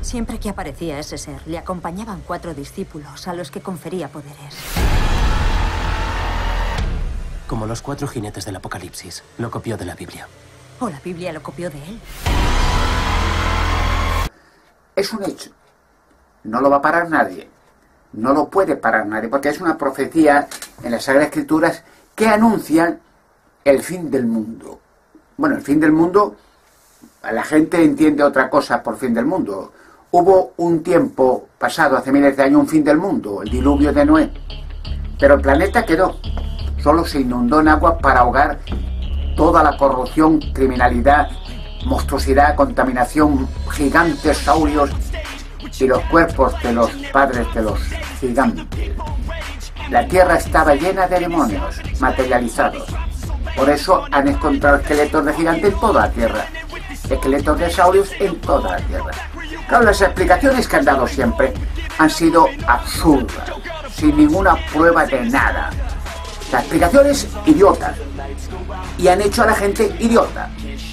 Siempre que aparecía ese ser, le acompañaban 4 discípulos a los que confería poderes. Como los 4 jinetes del Apocalipsis. Lo copió de la Biblia. ¿O la Biblia lo copió de él? Es un hecho. No lo va a parar nadie. No lo puede parar nadie, porque es una profecía en las Sagradas Escrituras que anuncian el fin del mundo. Bueno, el fin del mundo, la gente entiende otra cosa por fin del mundo. Hubo un tiempo pasado, hace miles de años, un fin del mundo, el diluvio de Noé. Pero el planeta quedó. Solo se inundó en agua para ahogar toda la corrupción, criminalidad, monstruosidad, contaminación, gigantes saurios y los cuerpos de los padres de los gigantes. La tierra estaba llena de demonios materializados. Por eso han encontrado esqueletos de gigantes en toda la tierra. Esqueletos de saurios en toda la tierra. Claro, las explicaciones que han dado siempre han sido absurdas, sin ninguna prueba de nada. Las explicaciones idiotas. Y han hecho a la gente idiota.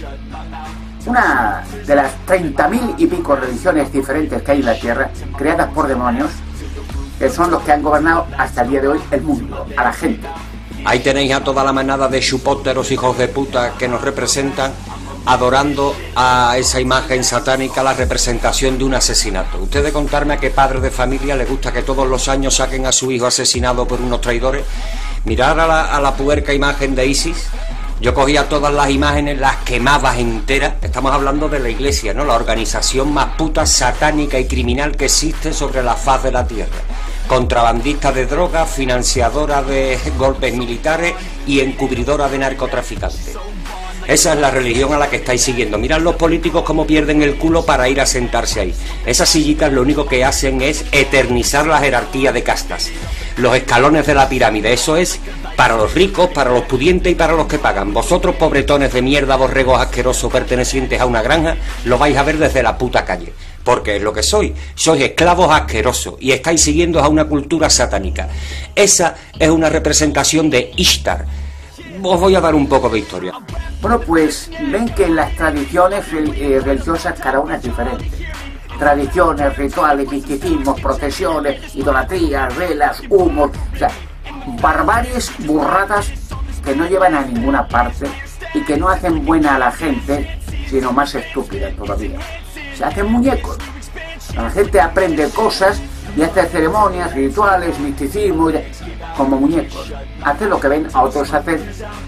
Una de las 30.000 y pico religiones diferentes que hay en la tierra, creadas por demonios, que son los que han gobernado hasta el día de hoy el mundo, a la gente. Ahí tenéis a toda la manada de chupóteros hijos de puta que nos representan, adorando a esa imagen satánica, la representación de un asesinato. Usted de contarme a qué padre de familia le gusta que todos los años saquen a su hijo asesinado por unos traidores. Mirar a la puerca imagen de Isis. Yo cogía todas las imágenes, las quemaba enteras. Estamos hablando de la iglesia, ¿no? La organización más puta, satánica y criminal que existe sobre la faz de la tierra. Contrabandista de drogas, financiadora de golpes militares y encubridora de narcotraficantes. Esa es la religión a la que estáis siguiendo. Mirad los políticos cómo pierden el culo para ir a sentarse ahí. Esas sillitas lo único que hacen es eternizar la jerarquía de castas. Los escalones de la pirámide, eso es para los ricos, para los pudientes y para los que pagan. Vosotros, pobretones de mierda, borregos asquerosos pertenecientes a una granja, lo vais a ver desde la puta calle. Porque es lo que sois esclavos asquerosos y estáis siguiendo a una cultura satánica. Esa es una representación de Ishtar. Os voy a dar un poco de historia. Bueno, pues ven que en las tradiciones religiosas cada una es diferente. Tradiciones, rituales, misticismos, procesiones, idolatrías, velas, humos, o sea, barbaries, burradas que no llevan a ninguna parte y que no hacen buena a la gente, sino más estúpida todavía. Se hacen muñecos. La gente aprende cosas y hace ceremonias, rituales, misticismo, como muñecos. Hace lo que ven a otros hacer.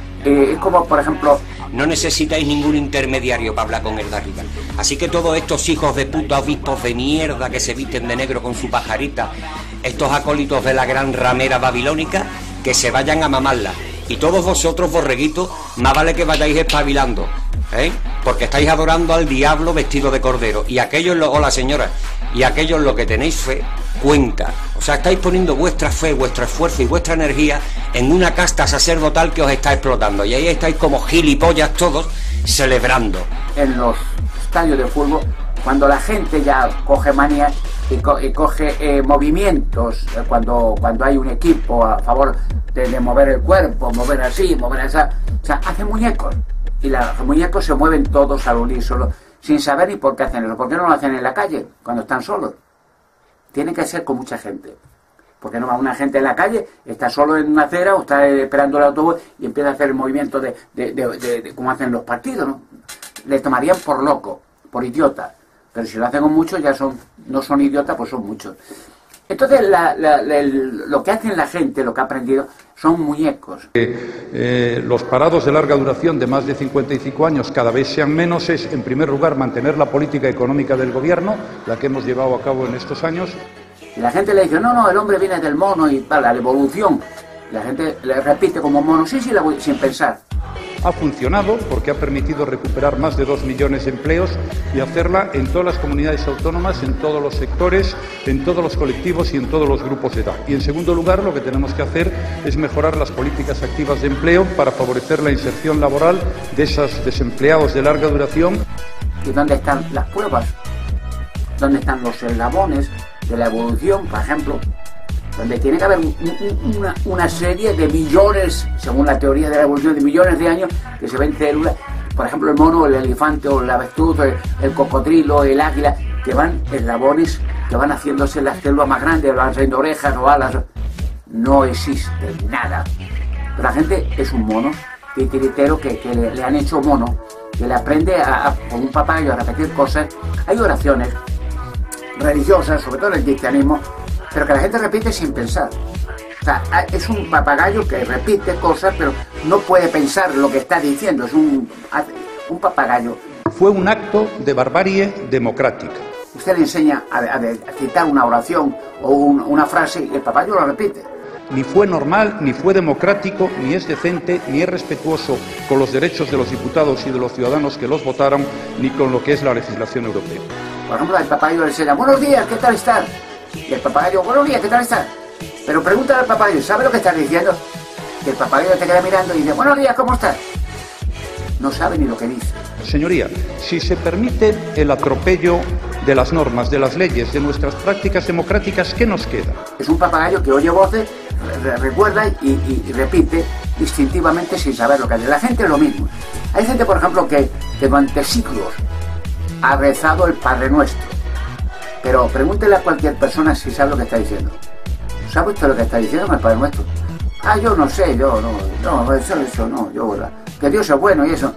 Es como, por ejemplo... No necesitáis ningún intermediario para hablar con el de arriba. Así que todos estos hijos de puta, obispos de mierda que se visten de negro con su pajarita, estos acólitos de la gran ramera babilónica, que se vayan a mamarla. Y todos vosotros, borreguitos, más vale que vayáis espabilando, ¿eh? Porque estáis adorando al diablo vestido de cordero. Y aquellos, hola señora, y aquellos lo que tenéis fe, cuenta. O sea, estáis poniendo vuestra fe, vuestro esfuerzo y vuestra energía en una casta sacerdotal que os está explotando. Y ahí estáis como gilipollas todos celebrando. En los estadios de fútbol, cuando la gente ya coge manía y coge movimientos, cuando hay un equipo a favor de mover el cuerpo, mover así, mover así, o sea, hacen muñecos. Y los muñecos se mueven todos al unísono, sin saber ni por qué hacen eso. ¿Por qué no lo hacen en la calle, cuando están solos? Tiene que ser con mucha gente. Porque no va una gente en la calle, está solo en una acera o está esperando el autobús y empieza a hacer el movimiento de como hacen los partidos, ¿no? Le tomarían por loco, por idiota. Pero si lo hacen con muchos, ya no son idiotas, pues son muchos. Entonces, lo que hacen la gente, lo que ha aprendido, son muñecos. Los parados de larga duración de más de 55 años cada vez sean menos es, en primer lugar, mantener la política económica del gobierno, la que hemos llevado a cabo en estos años. Y la gente le dice, no, el hombre viene del mono y tal, la evolución. La gente le repite como mono, sí, sin pensar. Ha funcionado porque ha permitido recuperar más de 2 millones de empleos y hacerla en todas las comunidades autónomas, en todos los sectores, en todos los colectivos y en todos los grupos de edad. Y en segundo lugar, lo que tenemos que hacer es mejorar las políticas activas de empleo para favorecer la inserción laboral de esos desempleados de larga duración. ¿Y dónde están las pruebas? ¿Dónde están los eslabones de la evolución, por ejemplo? Donde tiene que haber una serie de millones, según la teoría de la evolución, de millones de años que se ven células, por ejemplo el mono, el elefante o el avestruz, el cocodrilo, el águila, que van eslabones, que van haciéndose las células más grandes, van saliendo orejas o alas. No existe nada. Pero la gente es un mono titiritero que le han hecho mono, que le aprende con un papagayo a repetir cosas. Hay oraciones religiosas, sobre todo en el cristianismo, pero que la gente repite sin pensar. O sea, es un papagayo que repite cosas, pero no puede pensar lo que está diciendo. Es un papagayo. Fue un acto de barbarie democrática. Usted le enseña a citar una oración o una frase y el papagayo lo repite. Ni fue normal, ni fue democrático, ni es decente, ni es respetuoso con los derechos de los diputados y de los ciudadanos que los votaron, ni con lo que es la legislación europea. Por ejemplo, el papagayo le enseña, buenos días, ¿qué tal estás? Y el papagayo, buenos días, ¿qué tal estás? Pero pregúntale al papagayo, ¿sabe lo que estás diciendo? Y el papagayo te queda mirando y dice, buenos días, ¿cómo estás? No sabe ni lo que dice. Señoría, si se permite el atropello de las normas, de las leyes, de nuestras prácticas democráticas, ¿qué nos queda? Es un papagayo que oye voces, recuerda y repite instintivamente sin saber lo que hace. La gente es lo mismo. Hay gente, por ejemplo, que durante siglos ha rezado el Padre Nuestro. Pero pregúntele a cualquier persona si sabe lo que está diciendo. ¿Sabe usted lo que está diciendo con el Padre Nuestro? Ah, yo no sé, yo no, eso no, yo, que Dios es bueno y eso.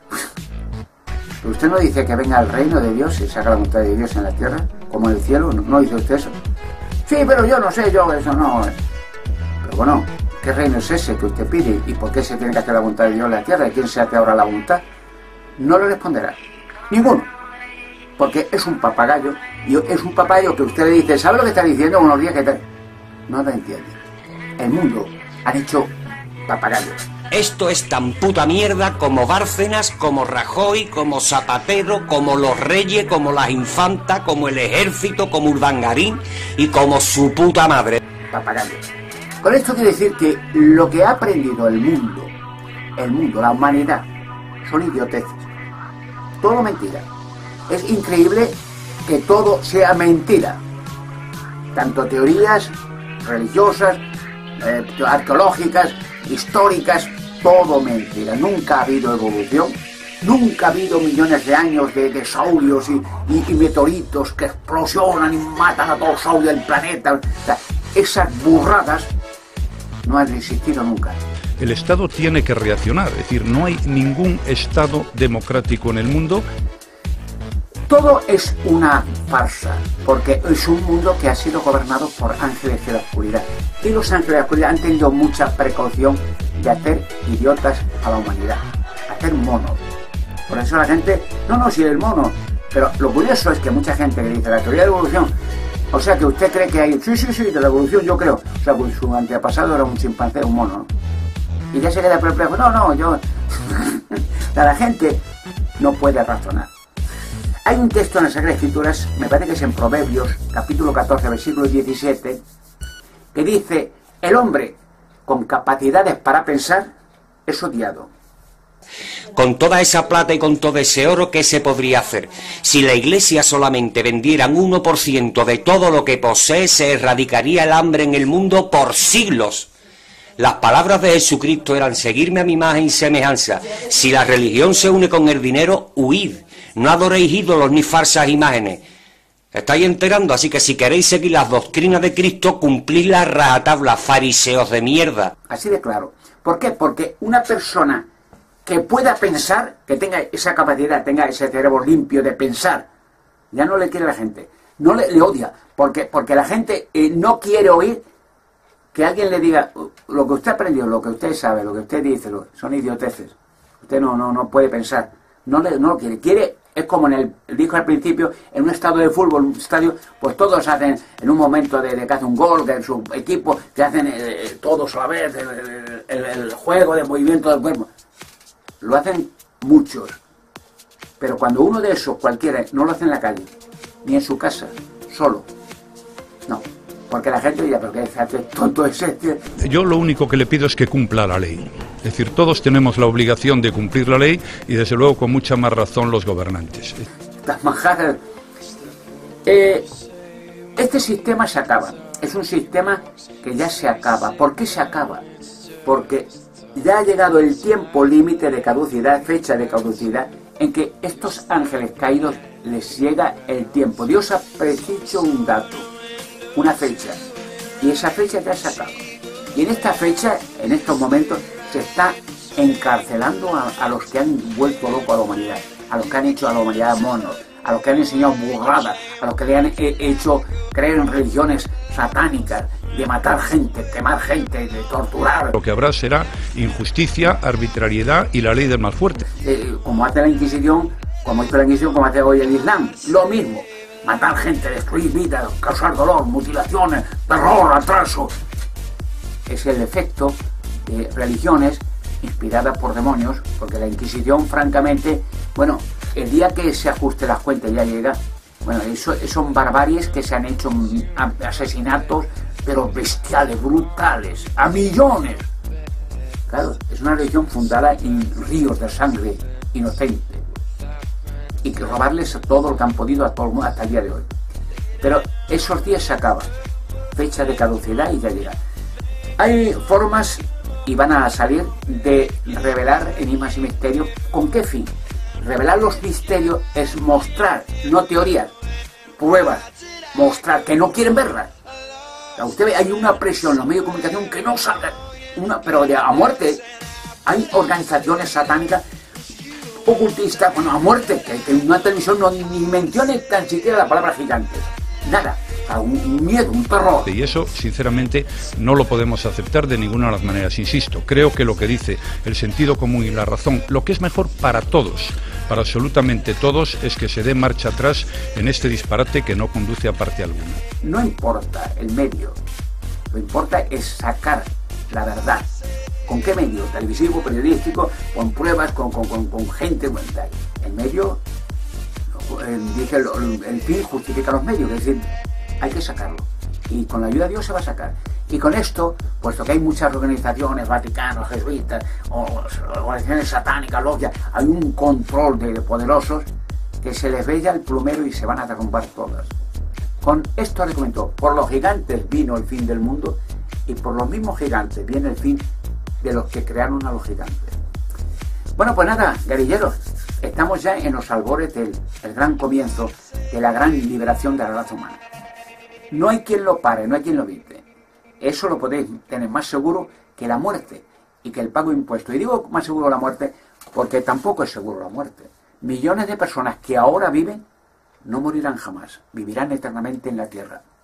Pero usted no dice que venga el reino de Dios y se haga la voluntad de Dios en la tierra, como en el cielo, ¿no dice usted eso? Sí, pero yo no sé, yo eso no. Pero bueno, ¿qué reino es ese que usted pide? ¿Y por qué se tiene que hacer la voluntad de Dios en la tierra? ¿Y quién se hace ahora la voluntad? No le responderá. Ninguno. Porque es un papagayo, y es un papagayo que usted le dice, ¿sabe lo que está diciendo? Unos días que tal. No lo entiende. El mundo ha dicho papagayo. Esto es tan puta mierda como Bárcenas, como Rajoy, como Zapatero, como los reyes, como las infantas, como el ejército, como Urdangarín y como su puta madre. Papagayo. Con esto quiere decir que lo que ha aprendido el mundo, la humanidad, son idioteces. Todo mentira. Es increíble que todo sea mentira. Tanto teorías religiosas, arqueológicas, históricas, todo mentira. Nunca ha habido evolución, nunca ha habido millones de años de dinosaurios y meteoritos que explosionan y matan a todos los saurios del planeta. O sea, esas burradas no han existido nunca. El Estado tiene que reaccionar, es decir, no hay ningún Estado democrático en el mundo. Todo es una farsa, porque es un mundo que ha sido gobernado por ángeles de la oscuridad. Y los ángeles de la oscuridad han tenido mucha precaución de hacer idiotas a la humanidad, hacer monos. Por eso la gente, no, si el mono. Pero lo curioso es que mucha gente que dice la teoría de la evolución, o sea que usted cree que hay, sí, de la evolución yo creo. O sea, pues su antepasado era un chimpancé, un mono, ¿no? Y ya se queda perplejo, yo... La gente no puede razonar. Hay un texto en las Sagradas Escrituras, me parece que es en Proverbios, capítulo 14, versículo 17, que dice, el hombre con capacidades para pensar es odiado. Con toda esa plata y con todo ese oro, ¿qué se podría hacer? Si la Iglesia solamente vendiera un 1% de todo lo que posee, se erradicaría el hambre en el mundo por siglos. Las palabras de Jesucristo eran, seguirme a mi imagen y semejanza. Si la religión se une con el dinero, huid. No adoréis ídolos ni falsas imágenes. ¿Estáis enterando? Así que si queréis seguir las doctrinas de Cristo, cumplid la rajatabla, fariseos de mierda. Así de claro. ¿Por qué? Porque una persona que pueda pensar, que tenga esa capacidad, tenga ese cerebro limpio de pensar, ya no le quiere la gente. No le odia. Porque la gente no quiere oír que alguien le diga, lo que usted aprendió, lo que usted sabe, lo que usted dice, son idioteces. Usted no puede pensar. No lo quiere. Quiere, es como dijo al principio, en un estadio de fútbol, un estadio, pues todos hacen, en un momento de que hace un gol de su equipo, que hacen todos a la vez, el juego de movimiento del cuerpo. Lo hacen muchos. Pero cuando uno de esos, cualquiera, no lo hace en la calle, ni en su casa, solo. No. Porque la gente dirá, ¿pero qué hace tonto es este? Yo lo único que le pido es que cumpla la ley. Es decir, todos tenemos la obligación de cumplir la ley y desde luego con mucha más razón los gobernantes. Las manjadas. Este sistema se acaba. Es un sistema que ya se acaba. ¿Por qué se acaba? Porque ya ha llegado el tiempo límite de caducidad, fecha de caducidad, en que estos ángeles caídos les llega el tiempo. Dios ha predicho un dato, una fecha, y esa fecha ya se acaba. Y en esta fecha, en estos momentos, se está encarcelando a los que han vuelto loco a la humanidad, a los que han hecho a la humanidad monos, a los que han enseñado burradas, a los que le han hecho creer en religiones satánicas, de matar gente, quemar gente, de torturar. Lo que habrá será injusticia, arbitrariedad y la ley del más fuerte. Como hace la Inquisición, como hizo la Inquisición, como hace hoy el Islam, lo mismo. Matar gente, destruir vidas, causar dolor, mutilaciones, terror, atraso. Es el efecto de religiones inspiradas por demonios, porque la Inquisición, francamente, bueno, el día que se ajuste las cuentas ya llega, bueno, eso son barbaries que se han hecho, asesinatos, pero bestiales, brutales, a millones. Claro, es una religión fundada en ríos de sangre inocente. Y que robarles todo lo que han podido a todo el mundo hasta el día de hoy. Pero esos días se acaban. Fecha de caducidad y ya llega. Hay formas, y van a salir, de revelar enigmas y misterios. ¿Con qué fin? Revelar los misterios es mostrar, no teorías, pruebas, mostrar que no quieren verlas. O sea, usted ve, hay una presión en los medios de comunicación que no salga, pero a muerte. Hay organizaciones satánicas, ocultistas, bueno, a muerte, que en una televisión no ni mencione tan siquiera la palabra gigante. Nada. Un miedo, un terror. Y eso, sinceramente, no lo podemos aceptar de ninguna de las maneras. Insisto, creo que lo que dice el sentido común y la razón, lo que es mejor para todos, para absolutamente todos, es que se dé marcha atrás en este disparate que no conduce a parte alguna. No importa el medio, lo importa es sacar la verdad. ¿Con qué medio? Televisivo, periodístico, con pruebas, con gente. Bueno, el medio, dije, el fin justifica los medios, es decir, hay que sacarlo. Y con la ayuda de Dios se va a sacar. Y con esto, puesto que hay muchas organizaciones, vaticanos, jesuitas, organizaciones satánicas, logias, hay un control de poderosos que se les ve ya el plumero y se van a derrumbar todas. Con esto les comentó, por los gigantes vino el fin del mundo y por los mismos gigantes viene el fin de los que crearon a los gigantes. Bueno, pues nada, guerrilleros, estamos ya en los albores del gran comienzo de la gran liberación de la raza humana. No hay quien lo pare, no hay quien lo evite. Eso lo podéis tener más seguro que la muerte y que el pago de impuestos. Y digo más seguro la muerte porque tampoco es seguro la muerte. Millones de personas que ahora viven no morirán jamás, vivirán eternamente en la tierra.